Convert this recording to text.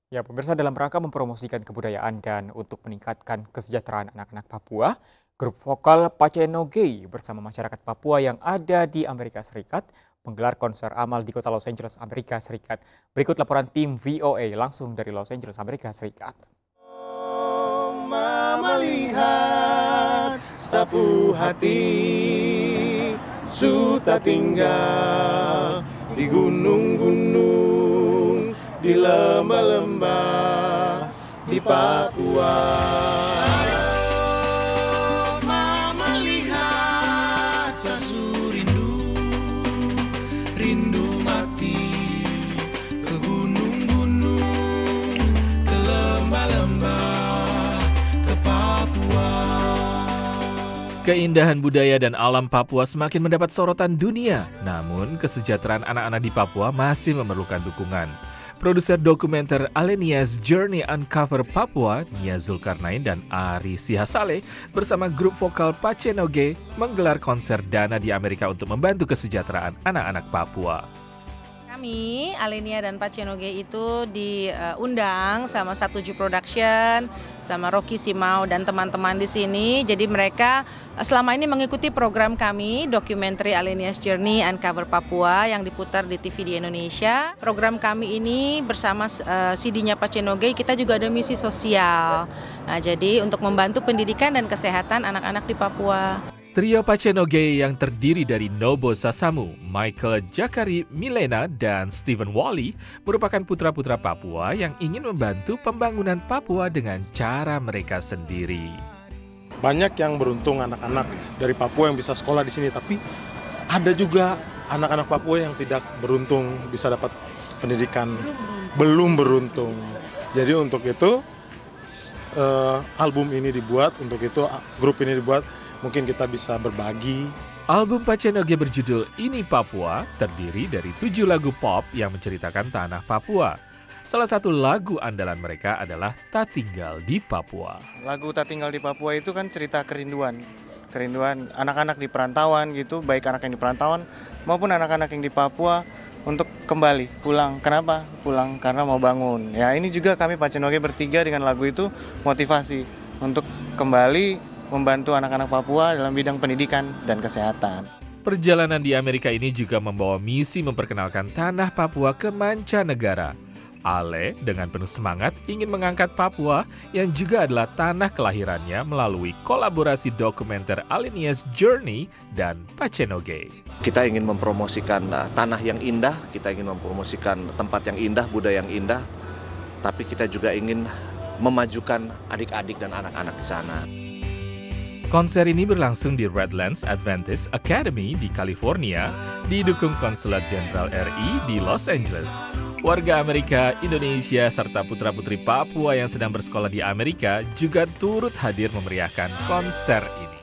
Ya, pemirsa dalam rangka mempromosikan kebudayaan dan untuk meningkatkan kesejahteraan anak-anak Papua, grup vokal Pacenoge bersama masyarakat Papua yang ada di Amerika Serikat menggelar konser amal di kota Los Angeles, Amerika Serikat. Berikut laporan tim VOA langsung dari Los Angeles, Amerika Serikat. Melihat sapu hati suta tinggal di gunung-gunung, di lembah-lembah di Papua. Melihat sasu rindu mati ke gunung-gunung, ke lembah-lembah, ke Papua. Keindahan budaya dan alam Papua semakin mendapat sorotan dunia, namun kesejahteraan anak-anak di Papua masih memerlukan dukungan. Produser dokumenter Alenia's Journey Uncover Papua, Nia Zulkarnain dan Ari Sihasale bersama grup vokal Pacenoge menggelar konser dana di Amerika untuk membantu kesejahteraan anak-anak Papua. Kami, Alenia dan Pacenoge itu diundang sama 1Ju Production, sama Rocky Simau dan teman-teman di sini. Jadi mereka selama ini mengikuti program kami, dokumenter Alenia's Journey Uncover Papua yang diputar di TV di Indonesia. Program kami ini bersama CD-nya Pacenoge, kita juga ada misi sosial. Nah, jadi untuk membantu pendidikan dan kesehatan anak-anak di Papua. Trio Pacenoge yang terdiri dari Nobo Sasamu, Michael Jakari Milena, dan Stephen Wally merupakan putra-putra Papua yang ingin membantu pembangunan Papua dengan cara mereka sendiri. Banyak yang beruntung anak-anak dari Papua yang bisa sekolah di sini, tapi ada juga anak-anak Papua yang tidak beruntung bisa dapat pendidikan, belum beruntung. Jadi untuk itu album ini dibuat, untuk itu grup ini dibuat. Mungkin kita bisa berbagi. Album Pacenoge berjudul Ini Papua terdiri dari 7 lagu pop yang menceritakan tanah Papua. Salah satu lagu andalan mereka adalah Tak Tinggal di Papua. Lagu Tak Tinggal di Papua itu kan cerita kerinduan anak-anak di perantauan gitu, baik anak yang di perantauan maupun anak-anak yang di Papua untuk kembali pulang. Kenapa? Pulang karena mau bangun. Ya ini juga kami Pacenoge bertiga dengan lagu itu motivasi untuk kembali membantu anak-anak Papua dalam bidang pendidikan dan kesehatan. Perjalanan di Amerika ini juga membawa misi memperkenalkan tanah Papua ke mancanegara. Ale dengan penuh semangat ingin mengangkat Papua yang juga adalah tanah kelahirannya melalui kolaborasi dokumenter Alenia's Journey dan Pacenoge. Kita ingin mempromosikan tanah yang indah, kita ingin mempromosikan tempat yang indah, budaya yang indah, tapi kita juga ingin memajukan adik-adik dan anak-anak di sana. Konser ini berlangsung di Redlands Adventist Academy di California, didukung Konsulat Jenderal RI di Los Angeles. Warga Amerika, Indonesia, serta putra-putri Papua yang sedang bersekolah di Amerika juga turut hadir memeriahkan konser ini.